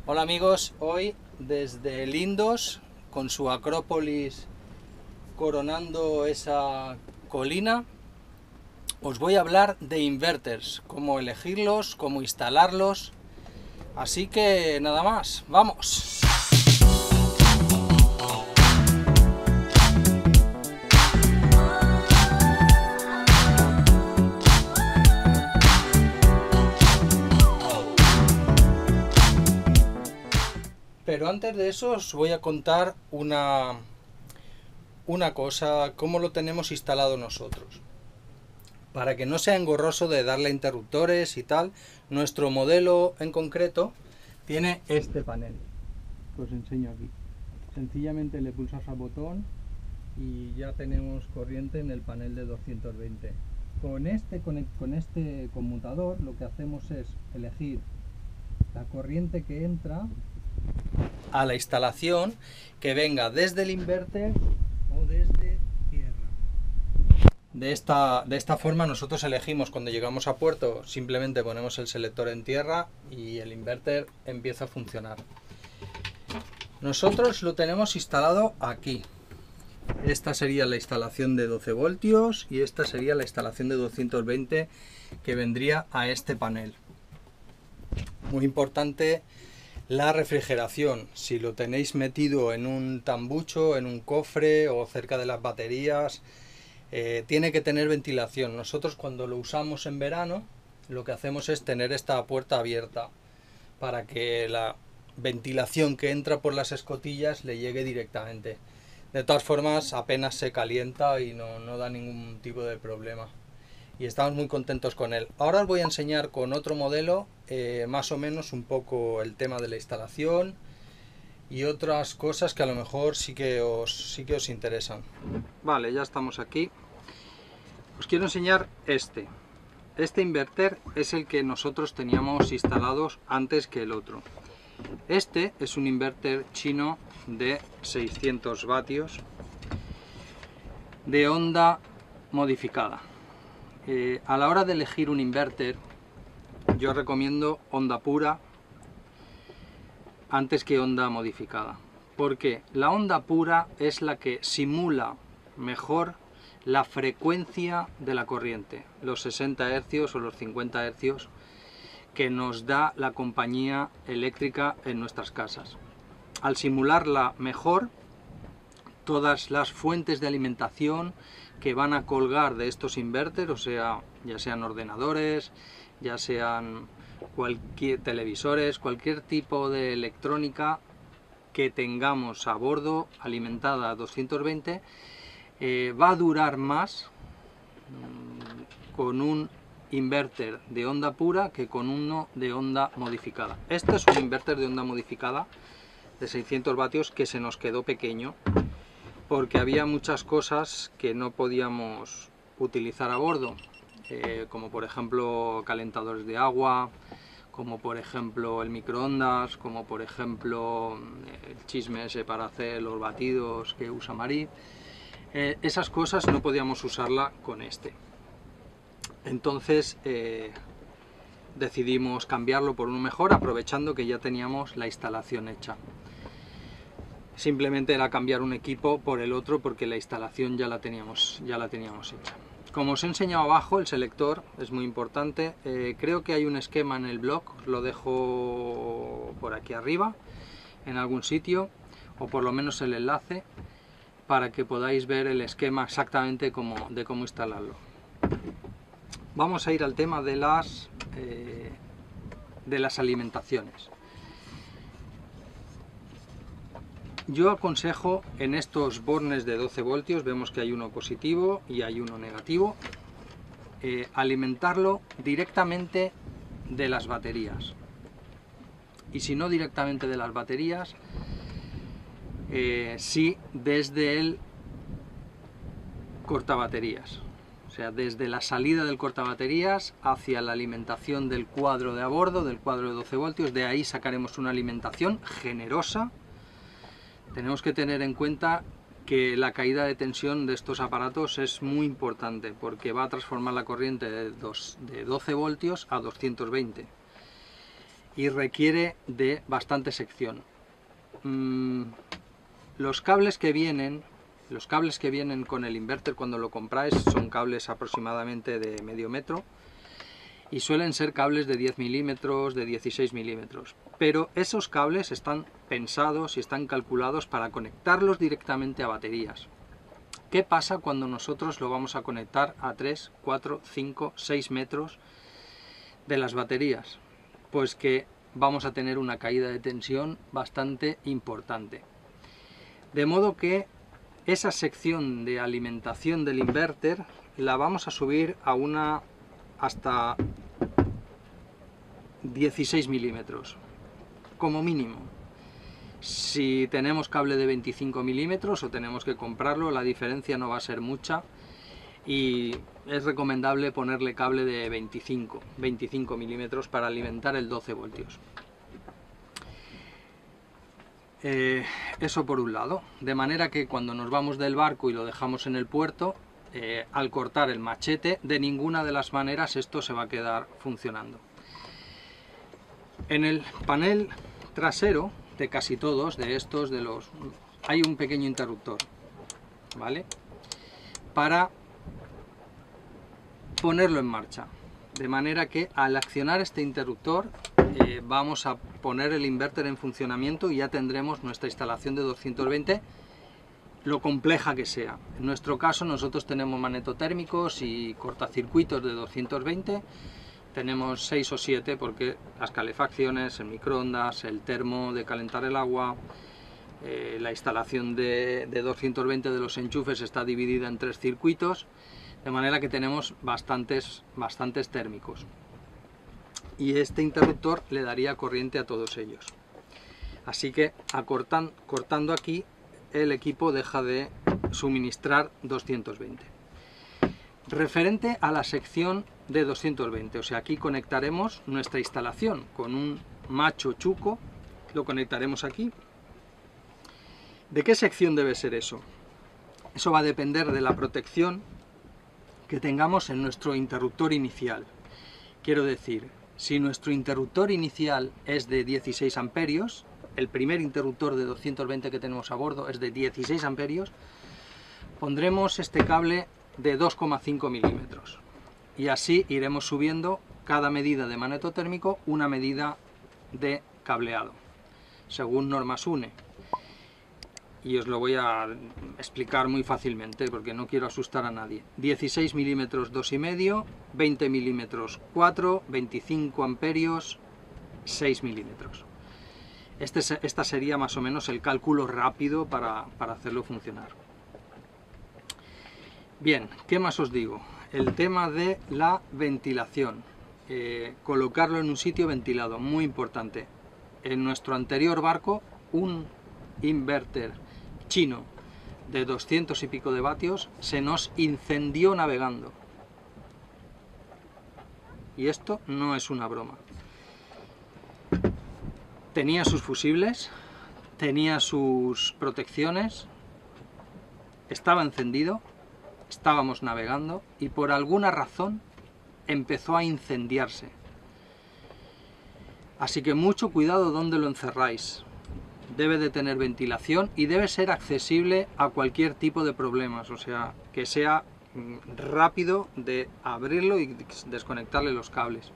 Hola amigos, hoy desde Lindos, con su acrópolis coronando esa colina, os voy a hablar de inverters, cómo elegirlos, cómo instalarlos, así que nada más, ¡vamos! Pero antes de eso os voy a contar una cosa, cómo lo tenemos instalado nosotros. Para que no sea engorroso de darle interruptores y tal, nuestro modelo en concreto tiene este panel. Os enseño aquí. Sencillamente le pulsas al botón y ya tenemos corriente en el panel de 220. Con este conmutador lo que hacemos es elegir la corriente que entra a la instalación, que venga desde el inverter o desde tierra. De esta forma nosotros elegimos, cuando llegamos a puerto simplemente ponemos el selector en tierra y el inverter empieza a funcionar. Nosotros lo tenemos instalado aquí. Esta sería la instalación de 12 voltios y esta sería la instalación de 220 que vendría a este panel. Muy importante la refrigeración. Si lo tenéis metido en un tambucho, en un cofre o cerca de las baterías, tiene que tener ventilación. Nosotros cuando lo usamos en verano lo que hacemos es tener esta puerta abierta para que la ventilación que entra por las escotillas le llegue directamente. De todas formas apenas se calienta y no da ningún tipo de problema. Y estamos muy contentos con él. Ahora os voy a enseñar con otro modelo más o menos un poco el tema de la instalación y otras cosas que a lo mejor sí que os interesan. Vale, ya estamos aquí. Os quiero enseñar este inverter es el que nosotros teníamos instalados antes que el otro. Este es un inverter chino de 600 vatios de onda modificada. A la hora de elegir un inverter, yo recomiendo onda pura antes que onda modificada, porque la onda pura es la que simula mejor la frecuencia de la corriente, los 60 Hz o los 50 Hz que nos da la compañía eléctrica en nuestras casas. Al simularla mejor, todas las fuentes de alimentación que van a colgar de estos inverters, o sea, ya sean ordenadores, ya sean televisores, cualquier tipo de electrónica que tengamos a bordo alimentada a 220, va a durar más con un inverter de onda pura que con uno de onda modificada. Este es un inverter de onda modificada de 600 vatios que se nos quedó pequeño porque había muchas cosas que no podíamos utilizar a bordo, como por ejemplo calentadores de agua, como por ejemplo el microondas, como por ejemplo el chisme ese para hacer los batidos que usa Marí. Esas cosas no podíamos usarla con este. Entonces decidimos cambiarlo por uno mejor, aprovechando que ya teníamos la instalación hecha. Simplemente era cambiar un equipo por el otro porque la instalación ya la teníamos hecha. Como os he enseñado abajo, el selector es muy importante. Creo que hay un esquema en el blog, os lo dejo por aquí arriba, en algún sitio, o por lo menos el enlace, para que podáis ver el esquema exactamente de cómo instalarlo. Vamos a ir al tema de las alimentaciones. Yo aconsejo en estos bornes de 12 voltios, vemos que hay uno positivo y hay uno negativo, alimentarlo directamente de las baterías. Y si no directamente de las baterías, sí desde el cortabaterías. O sea, desde la salida del cortabaterías hacia la alimentación del cuadro de a bordo, del cuadro de 12 voltios, de ahí sacaremos una alimentación generosa. Tenemos que tener en cuenta que la caída de tensión de estos aparatos es muy importante porque va a transformar la corriente de 12 voltios a 220. y requiere de bastante sección. Los cables que vienen con el inverter cuando lo compráis son cables aproximadamente de medio metro y suelen ser cables de 10 milímetros, de 16 milímetros, pero esos cables están pensados y están calculados para conectarlos directamente a baterías. ¿Qué pasa cuando nosotros lo vamos a conectar a 3, 4, 5, 6 metros de las baterías? Pues que vamos a tener una caída de tensión bastante importante. De modo que esa sección de alimentación del inverter la vamos a subir a una hasta 16 milímetros, como mínimo. Si tenemos cable de 25 milímetros o tenemos que comprarlo, la diferencia no va a ser mucha y es recomendable ponerle cable de 25 milímetros para alimentar el 12 voltios. Eso por un lado, de manera que cuando nos vamos del barco y lo dejamos en el puerto, al cortar el machete, de ninguna de las maneras esto se va a quedar funcionando. En el panel trasero de casi todos, de estos, hay un pequeño interruptor, ¿vale? Para ponerlo en marcha, de manera que al accionar este interruptor vamos a poner el inverter en funcionamiento y ya tendremos nuestra instalación de 220, lo compleja que sea. En nuestro caso nosotros tenemos magnetotérmicos y cortacircuitos de 220, tenemos 6 o 7 porque las calefacciones, el microondas, el termo de calentar el agua, la instalación de 220 de los enchufes está dividida en 3 circuitos, de manera que tenemos bastantes térmicos. Y este interruptor le daría corriente a todos ellos. Así que cortando aquí, el equipo deja de suministrar 220. Referente a la sección de 220, o sea, aquí conectaremos nuestra instalación con un macho chuco, lo conectaremos aquí. ¿De qué sección debe ser eso? Eso va a depender de la protección que tengamos en nuestro interruptor inicial. Quiero decir, si nuestro interruptor inicial es de 16 amperios, el primer interruptor de 220 que tenemos a bordo es de 16 amperios, pondremos este cable de 2,5 milímetros y así iremos subiendo cada medida de magnetotérmico una medida de cableado, según normas UNE. Y os lo voy a explicar muy fácilmente porque no quiero asustar a nadie. 16 milímetros 2,5, 20 milímetros 4, 25 amperios 6 milímetros. Esta sería más o menos el cálculo rápido para hacerlo funcionar. Bien, ¿qué más os digo? El tema de la ventilación. Colocarlo en un sitio ventilado, muy importante. En nuestro anterior barco, un inverter chino de 200 y pico de vatios se nos incendió navegando. Y esto no es una broma. Tenía sus fusibles, tenía sus protecciones, estaba encendido, estábamos navegando y por alguna razón empezó a incendiarse. Así que mucho cuidado donde lo encerráis. Debe de tener ventilación y debe ser accesible a cualquier tipo de problemas, o sea, que sea rápido de abrirlo y desconectarle los cables.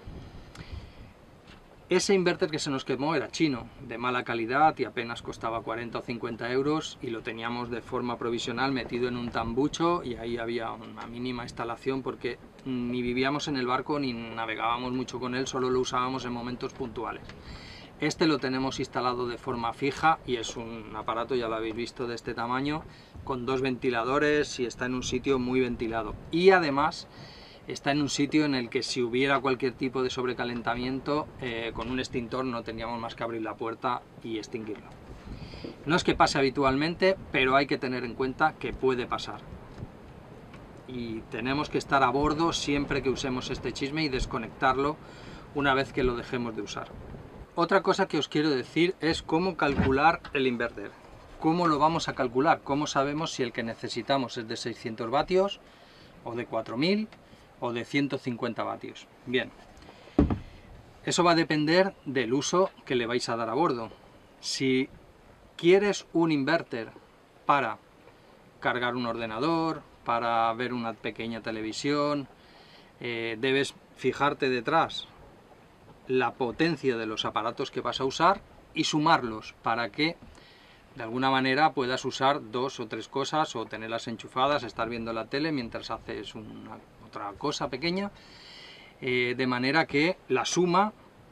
Ese inverter que se nos quemó era chino, de mala calidad y apenas costaba 40 o 50 euros y lo teníamos de forma provisional metido en un tambucho y ahí había una mínima instalación porque ni vivíamos en el barco ni navegábamos mucho con él, solo lo usábamos en momentos puntuales. Este lo tenemos instalado de forma fija y es un aparato, ya lo habéis visto, de este tamaño, con 2 ventiladores y está en un sitio muy ventilado. Y además está en un sitio en el que si hubiera cualquier tipo de sobrecalentamiento, con un extintor no teníamos más que abrir la puerta y extinguirlo. No es que pase habitualmente, pero hay que tener en cuenta que puede pasar. Y tenemos que estar a bordo siempre que usemos este chisme y desconectarlo una vez que lo dejemos de usar. Otra cosa que os quiero decir es cómo calcular el inverter. ¿Cómo lo vamos a calcular? ¿Cómo sabemos si el que necesitamos es de 600 vatios o de 4000 o de 150 vatios? Bien, Eso va a depender del uso que le vais a dar a bordo. Si quieres un inverter para cargar un ordenador, para ver una pequeña televisión, debes fijarte detrás la potencia de los aparatos que vas a usar y sumarlos para que de alguna manera puedas usar 2 o 3 cosas o tenerlas enchufadas, estar viendo la tele mientras haces otra cosa pequeña, de manera que la suma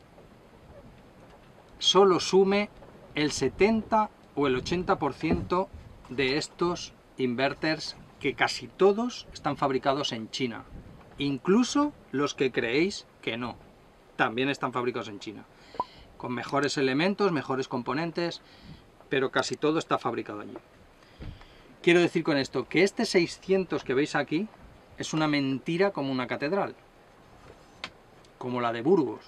solo sume el 70 o el 80% de estos inverters, que casi todos están fabricados en China, incluso los que creéis que no, también están fabricados en China, con mejores elementos, mejores componentes, pero casi todo está fabricado allí. Quiero decir con esto que este 600 que veis aquí es una mentira como una catedral, como la de Burgos.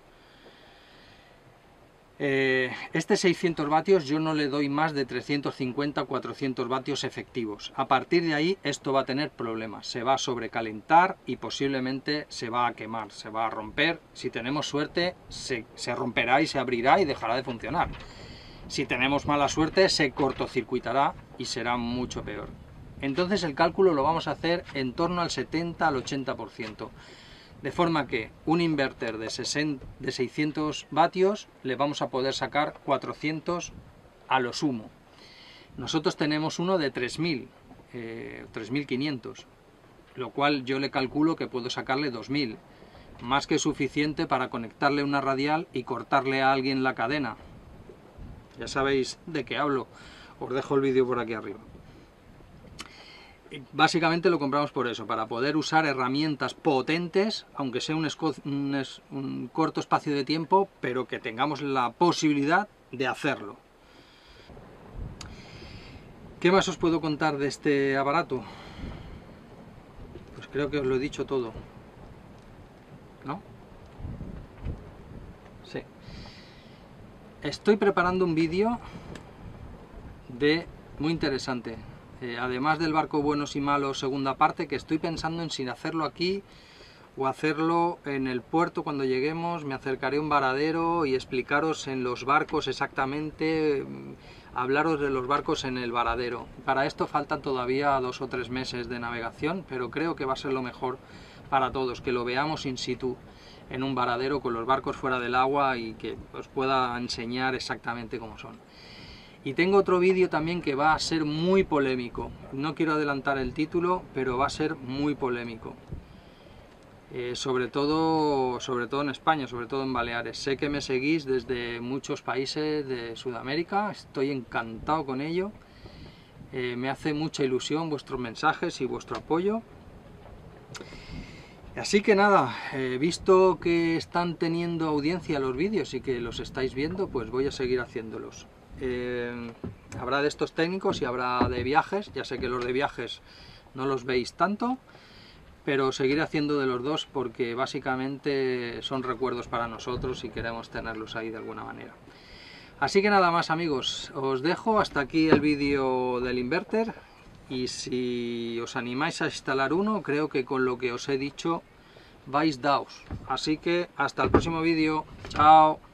Este 600 vatios yo no le doy más de 350 o 400 vatios efectivos. A partir de ahí esto va a tener problemas, se va a sobrecalentar y posiblemente se va a quemar, se va a romper. Si tenemos suerte se romperá y se abrirá y dejará de funcionar. Si tenemos mala suerte se cortocircuitará y será mucho peor. Entonces el cálculo lo vamos a hacer en torno al 70 al 80%. De forma que un inverter de 600 vatios le vamos a poder sacar 400 a lo sumo. Nosotros tenemos uno de 3000, 3500, lo cual yo le calculo que puedo sacarle 2000, más que suficiente para conectarle una radial y cortarle a alguien la cadena. Ya sabéis de qué hablo, os dejo el vídeo por aquí arriba. Básicamente lo compramos por eso, para poder usar herramientas potentes, aunque sea un corto espacio de tiempo, pero que tengamos la posibilidad de hacerlo. ¿Qué más os puedo contar de este aparato? Pues creo que os lo he dicho todo, ¿no? Sí. Estoy preparando un vídeo muy interesante. Además del barco Buenos y Malos segunda parte, que estoy pensando en si hacerlo aquí o hacerlo en el puerto cuando lleguemos. Me acercaré a un varadero y explicaros en los barcos exactamente, hablaros de los barcos en el varadero. Para esto faltan todavía 2 o 3 meses de navegación, pero creo que va a ser lo mejor para todos, que lo veamos in situ en un varadero con los barcos fuera del agua y que os pueda enseñar exactamente cómo son. Y tengo otro vídeo también que va a ser muy polémico. No quiero adelantar el título, pero va a ser muy polémico. Sobre todo en España, sobre todo en Baleares. Sé que me seguís desde muchos países de Sudamérica, estoy encantado con ello. Me hace mucha ilusión vuestros mensajes y vuestro apoyo. Así que nada, visto que están teniendo audiencia los vídeos y que los estáis viendo, pues voy a seguir haciéndolos. Habrá de estos técnicos y habrá de viajes. Ya sé que los de viajes no los veis tanto, pero seguiré haciendo de los dos porque básicamente son recuerdos para nosotros y queremos tenerlos ahí de alguna manera. Así que nada más, amigos, os dejo hasta aquí el vídeo del inverter, y si os animáis a instalar uno, creo que con lo que os he dicho vais daos. Así que hasta el próximo vídeo. Chao.